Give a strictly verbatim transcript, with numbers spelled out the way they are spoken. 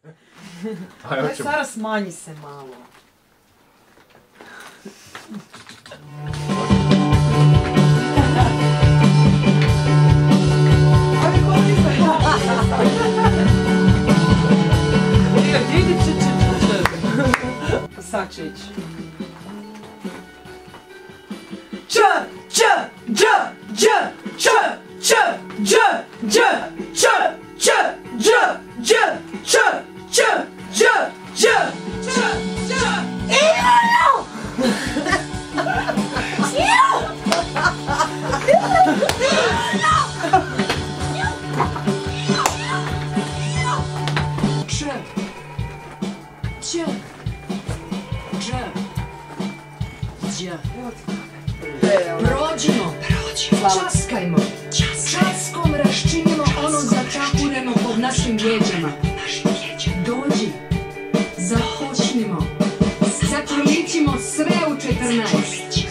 Aj, Sara, smanji se malo. Sad će ići. Č, č, dž, dž, č, č, dž, dž, č, č, dž, dž, č, č, dž, dž, č, č. Ivano! Č, č, dž, dž. Prođimo, časkajmo, časkom raščinimo ono začahureno pod našim jeđama. Dođi, započnimo, zatrličimo sve u četrnaest.